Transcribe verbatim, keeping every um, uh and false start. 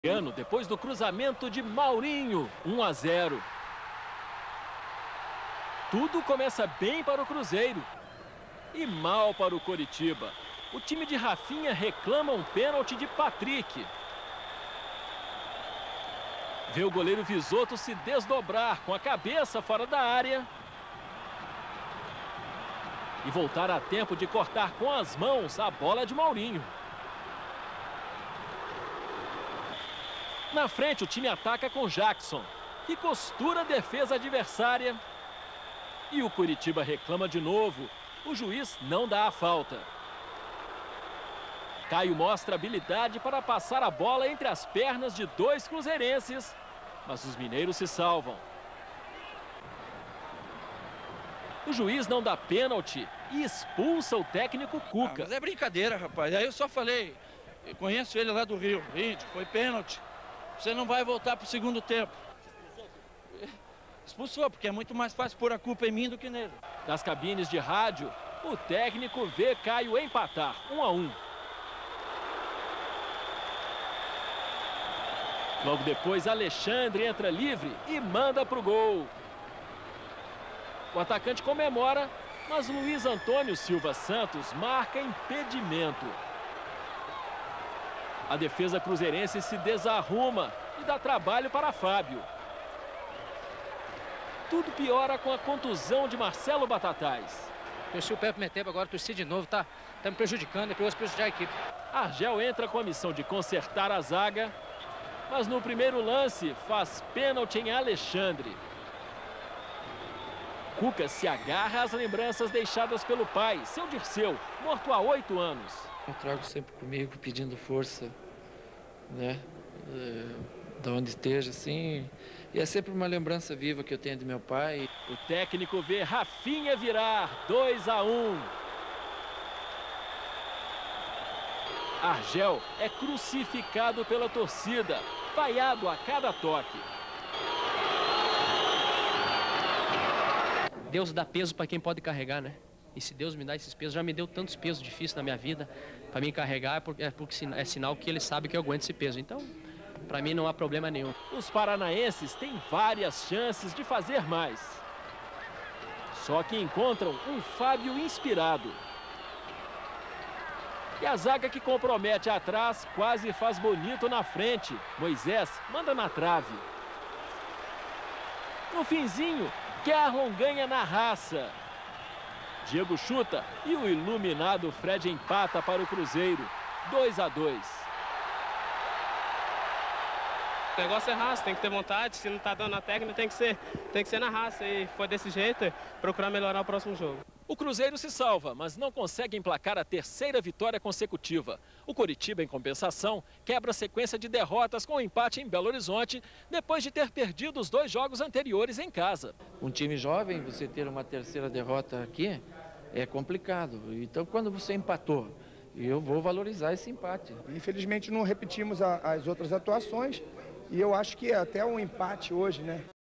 Depois do cruzamento de Maurinho, um a zero. Tudo começa bem para o Cruzeiro e mal para o Coritiba. O time de Rafinha reclama um pênalti de Patrick. Vê o goleiro Visoto se desdobrar com a cabeça fora da área e voltar a tempo de cortar com as mãos a bola de Maurinho. Na frente, o time ataca com Jackson, que costura a defesa adversária. E o Coritiba reclama de novo. O juiz não dá a falta. Caio mostra habilidade para passar a bola entre as pernas de dois cruzeirenses, mas os mineiros se salvam. O juiz não dá pênalti e expulsa o técnico Cuca. Ah, mas é brincadeira, rapaz. Aí eu só falei, eu conheço ele lá do Rio. Gente, foi pênalti. Você não vai voltar para o segundo tempo. Expulsou, porque é muito mais fácil pôr a culpa em mim do que nele. Das cabines de rádio, o técnico vê Caio empatar, um a um. Logo depois, Alexandre entra livre e manda para o gol. O atacante comemora, mas Luiz Antônio Silva Santos marca impedimento. A defesa cruzeirense se desarruma e dá trabalho para Fábio. Tudo piora com a contusão de Marcelo Batatais. Torci o pé pro meio tempo, agora torci de novo, tá, tá me prejudicando, é perigoso prejudicar a equipe. Argel entra com a missão de consertar a zaga, mas no primeiro lance faz pênalti em Alexandre. Cuca se agarra às lembranças deixadas pelo pai, seu Dirceu, morto há oito anos. Eu trago sempre comigo pedindo força, né, é, da onde esteja, assim, e é sempre uma lembrança viva que eu tenho de meu pai. O técnico vê Rafinha virar dois a um. Argel é crucificado pela torcida, vaiado a cada toque. Deus dá peso para quem pode carregar, né? E se Deus me dá esses pesos, já me deu tantos pesos difíceis na minha vida, para mim carregar é porque, é porque é sinal que ele sabe que eu aguento esse peso. Então, para mim não há problema nenhum. Os paranaenses têm várias chances de fazer mais. Só que encontram um Fábio inspirado. E a zaga que compromete atrás quase faz bonito na frente. Moisés manda na trave. No finzinho, Kerlon ganha na raça. Diego chuta e o iluminado Fred empata para o Cruzeiro. dois a dois. O negócio é raça, tem que ter vontade. Se não tá dando na técnica, tem que ser, tem que ser na raça. E foi desse jeito, procurar melhorar o próximo jogo. O Cruzeiro se salva, mas não consegue emplacar a terceira vitória consecutiva. O Coritiba, em compensação, quebra a sequência de derrotas com o empate em Belo Horizonte, depois de ter perdido os dois jogos anteriores em casa. Um time jovem, você ter uma terceira derrota aqui é complicado. Então, quando você empatou, eu vou valorizar esse empate. Infelizmente, não repetimos a, as outras atuações e eu acho que até um empate hoje, né?